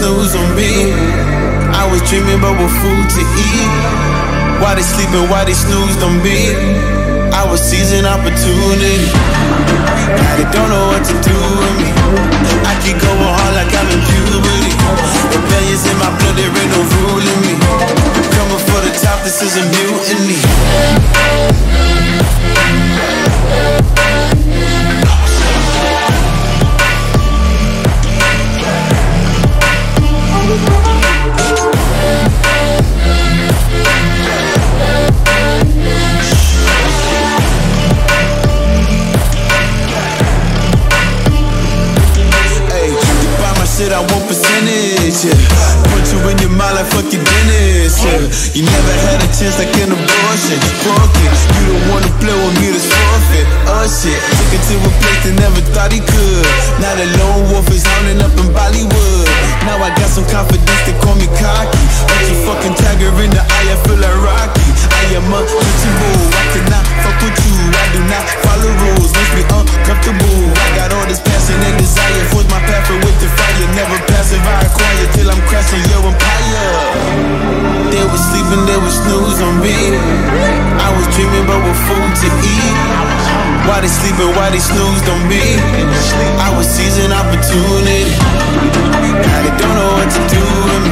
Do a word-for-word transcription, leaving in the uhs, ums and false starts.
snooze on me. I was dreaming about what food to eat. Why they sleeping, why they snoozed on me? I was seizing opportunity. Now they don't know what to do with me. I keep going hard like I'm in puberty. Rebellions in my blood, there ain't no ruling me. Coming for the top, this is a mutiny. I want percentage, yeah. Put you in your mind like fuck your dentist, yeah. You never had a chance like an abortion. Fuck it, you don't wanna play with me, that's forfeit. Oh shit, took it to a place that never thought he could. Now the lone wolf is hounding up in Bollywood. Now I got some confidence, they call me cocky. But you fucking tiger in the eye, I feel like Rocky. I am untouchable, I cannot fuck with you. I do not follow rules, makes me uncomfortable. I got all this passion and desire, force my path with the fire. Never passive, I acquire till I'm crashing your empire. They was sleeping, they was snooze on me. I was dreaming about what food to eat. Why they sleeping, why they snoozed on me? I was seizing opportunity. Now they don't know what to do with me.